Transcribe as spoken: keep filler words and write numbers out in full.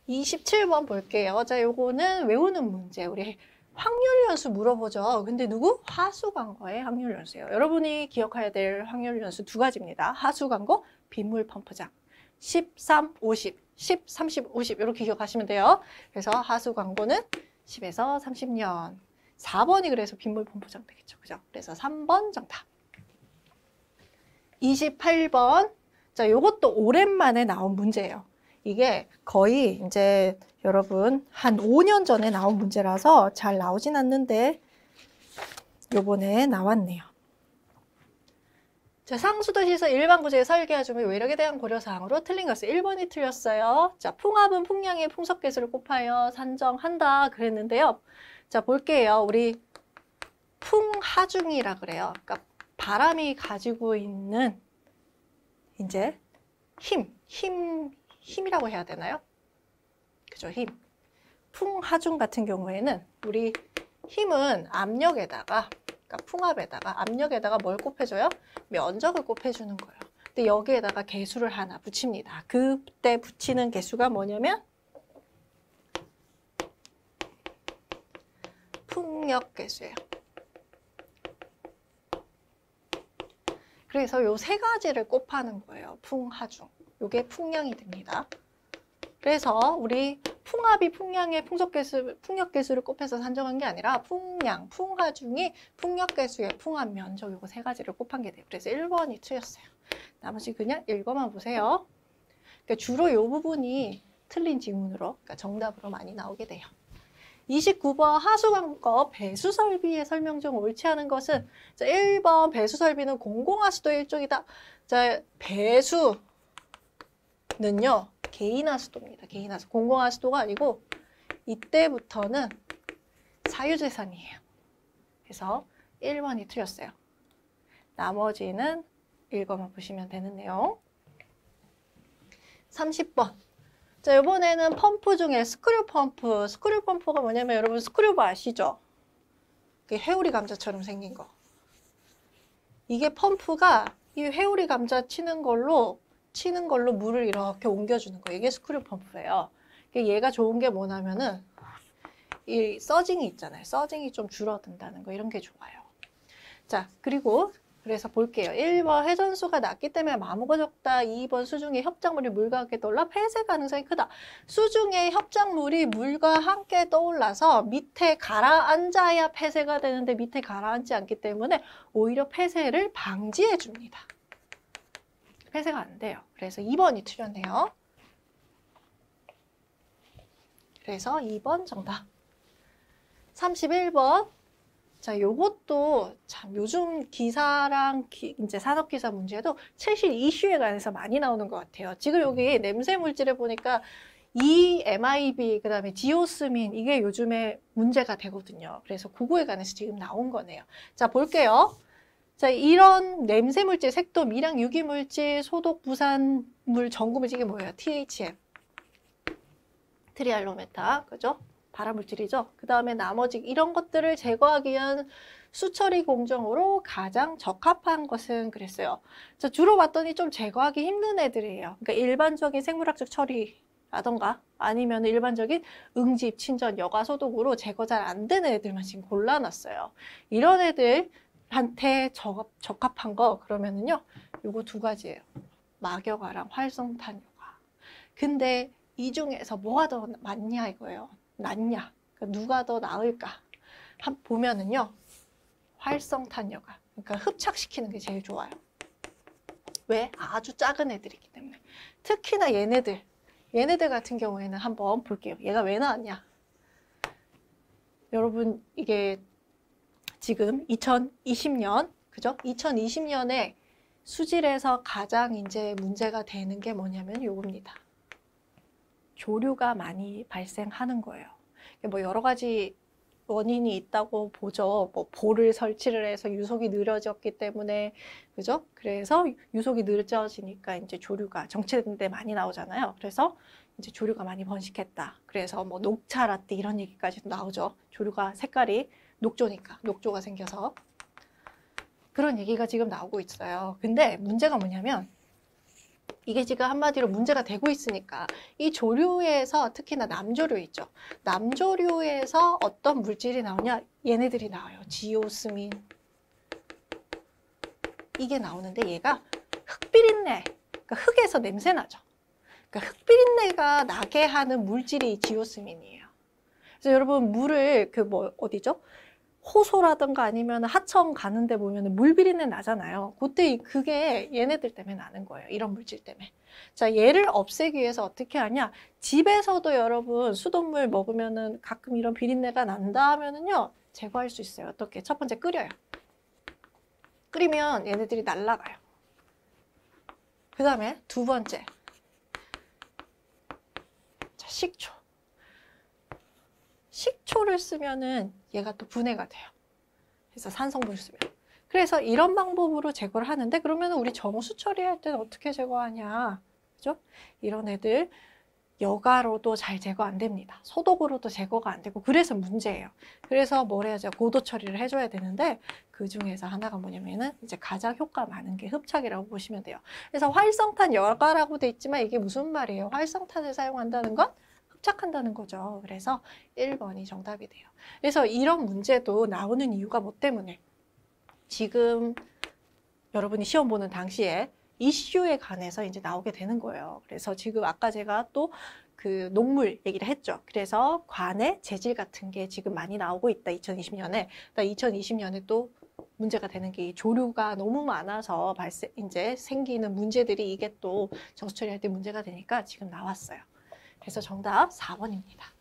이십칠 번 볼게요. 자, 요거는 외우는 문제. 우리 확률 연수 물어보죠. 근데 누구? 하수광거의 확률 연수예요. 여러분이 기억해야 될 확률 연수 두 가지입니다. 하수광거, 빗물 펌프장. 십, 삼, 오십, 십, 삼십, 오십 이렇게 기억하시면 돼요. 그래서 하수광거는 십에서 삼십 년. 사 번이 그래서 빗물 펌프장 되겠죠. 그죠? 그래서 삼 번 정답. 이십팔 번. 자, 요것도 오랜만에 나온 문제예요. 이게 거의 이제 여러분 한 오 년 전에 나온 문제라서 잘 나오진 않는데 요번에 나왔네요. 자, 상수도시에서 일반 구조의 설계와 준비 외력에 대한 고려사항으로 틀린 것은 일 번이 틀렸어요. 자, 풍압은 풍량의 풍속계수를 곱하여 산정한다 그랬는데요. 자, 볼게요. 우리 풍하중이라 그래요. 그러니까 바람이 가지고 있는 이제 힘, 힘, 힘이라고 해야 되나요? 그죠, 힘. 풍하중 같은 경우에는 우리 힘은 압력에다가, 그러니까 풍압에다가 압력에다가 뭘 곱해줘요? 면적을 곱해주는 거예요. 근데 여기에다가 개수를 하나 붙입니다. 그때 붙이는 개수가 뭐냐면 풍력 개수예요. 그래서 요 세 가지를 곱하는 거예요. 풍하중. 요게 풍량이 됩니다. 그래서 우리 풍압이 풍량의 풍속계수, 풍력계수를 곱해서 산정한 게 아니라 풍량, 풍하중이 풍력계수의 풍압 면적 요거 세 가지를 곱한 게 돼요. 그래서 일 번이 틀렸어요. 나머지 그냥 읽어만 보세요. 그러니까 주로 요 부분이 틀린 지문으로, 그러니까 정답으로 많이 나오게 돼요. 이십구 번 하수광거 배수설비의 설명 중 옳지 않은 것은 자, 일 번 배수설비는 공공하수도의 일종이다. 자, 배수는요 개인하수도입니다. 개인하수. 공공하수도가 아니고 이때부터는 사유재산이에요. 그래서 일 번이 틀렸어요. 나머지는 읽어만 보시면 되는 내용. 삼십 번. 자, 이번에는 펌프 중에 스크류 펌프. 스크류 펌프가 뭐냐면 여러분 스크류바 아시죠? 회오리 감자처럼 생긴 거. 이게 펌프가 이 회오리 감자 치는 걸로 치는 걸로 물을 이렇게 옮겨주는 거예요. 이게 스크류 펌프예요. 얘가 좋은 게 뭐냐면은 이 서징이 있잖아요. 서징이 좀 줄어든다는 거 이런 게 좋아요. 자, 그리고 그래서 볼게요. 일 번 회전수가 낮기 때문에 마모가 적다. 이 번 수중에 협작물이 물과 함께 떠올라 폐쇄 가능성이 크다. 수중에 협작물이 물과 함께 떠올라서 밑에 가라앉아야 폐쇄가 되는데 밑에 가라앉지 않기 때문에 오히려 폐쇄를 방지해 줍니다. 폐쇄가 안 돼요. 그래서 이 번이 틀렸네요. 그래서 이 번 정답. 삼십일 번. 자, 요것도 참 요즘 기사랑 기, 이제 산업기사 문제도 최실 이슈에 관해서 많이 나오는 것 같아요. 지금 여기 냄새 물질에 보니까 이 엠아이비, 그 다음에 디오스민, 이게 요즘에 문제가 되거든요. 그래서 그거에 관해서 지금 나온 거네요. 자, 볼게요. 자, 이런 냄새 물질, 색도, 미량, 유기 물질, 소독, 부산물, 전구물질, 이게 뭐예요? 티에이치엠. 트리알로메타, 그죠? 발암물질이죠. 그 다음에 나머지 이런 것들을 제거하기 위한 수처리 공정으로 가장 적합한 것은 그랬어요. 자, 주로 봤더니 좀 제거하기 힘든 애들이에요. 그러니까 일반적인 생물학적 처리라던가 아니면 일반적인 응집, 친전, 여과 소독으로 제거 잘 안 되는 애들만 지금 골라놨어요. 이런 애들한테 적, 적합한 거 그러면은요, 요거 두 가지예요. 막여가랑 활성탄효과. 근데 이 중에서 뭐가 더 많냐 이거예요. 낫냐? 그러니까 누가 더 나을까? 한, 보면은요, 활성탄효과. 그러니까 흡착시키는 게 제일 좋아요. 왜? 아주 작은 애들이기 때문에. 특히나 얘네들, 얘네들 같은 경우에는 한번 볼게요. 얘가 왜 나왔냐? 여러분, 이게 지금 이천이십 년, 그죠? 이천이십 년에 수질에서 가장 이제 문제가 되는 게 뭐냐면 요겁니다. 조류가 많이 발생하는 거예요. 뭐 여러 가지 원인이 있다고 보죠. 뭐 볼을 설치를 해서 유속이 느려졌기 때문에, 그죠? 그래서 유속이 늦어지니까 이제 조류가 정체된데 많이 나오잖아요. 그래서 이제 조류가 많이 번식했다. 그래서 뭐 녹차 라떼 이런 얘기까지도 나오죠. 조류가 색깔이 녹조니까 녹조가 생겨서 그런 얘기가 지금 나오고 있어요. 근데 문제가 뭐냐면 이게 지금 한마디로 문제가 되고 있으니까 이 조류에서 특히나 남조류 있죠. 남조류에서 어떤 물질이 나오냐? 얘네들이 나와요. 지오스민. 이게 나오는데 얘가 흙비린내, 그러니까 흙에서 냄새 나죠. 그러니까 흙비린내가 나게 하는 물질이 지오스민이에요. 그래서 여러분 물을 그 뭐 어디죠? 호소라든가 아니면 하청 가는데 보면 물 비린내 나잖아요. 그때 그게 얘네들 때문에 나는 거예요. 이런 물질 때문에. 자, 얘를 없애기 위해서 어떻게 하냐? 집에서도 여러분 수돗물 먹으면은 가끔 이런 비린내가 난다 하면은요, 제거할 수 있어요. 어떻게? 첫 번째 끓여요. 끓이면 얘네들이 날아가요. 그 다음에 두 번째. 자, 식초. 식초를 쓰면은 얘가 또 분해가 돼요. 그래서 산성분을 쓰면. 그래서 이런 방법으로 제거를 하는데, 그러면 우리 정수 처리할 때는 어떻게 제거하냐? 그죠? 이런 애들 여가로도 잘 제거 안 됩니다. 소독으로도 제거가 안 되고, 그래서 문제예요. 그래서 뭘 해야죠? 고도 처리를 해줘야 되는데, 그 중에서 하나가 뭐냐면은 이제 가장 효과 많은 게 흡착이라고 보시면 돼요. 그래서 활성탄 여가라고 돼 있지만 이게 무슨 말이에요? 활성탄을 사용한다는 건 흡착한다는 거죠. 그래서 일 번이 정답이 돼요. 그래서 이런 문제도 나오는 이유가 뭐 때문에? 지금 여러분이 시험 보는 당시에 이슈에 관해서 이제 나오게 되는 거예요. 그래서 지금 아까 제가 또 그 녹물 얘기를 했죠. 그래서 관의 재질 같은 게 지금 많이 나오고 있다. 이천이십 년에. 이천이십 년에 또 문제가 되는 게 조류가 너무 많아서 발생, 이제 생기는 문제들이 이게 또 정수 처리할 때 문제가 되니까 지금 나왔어요. 그래서 정답 사 번입니다.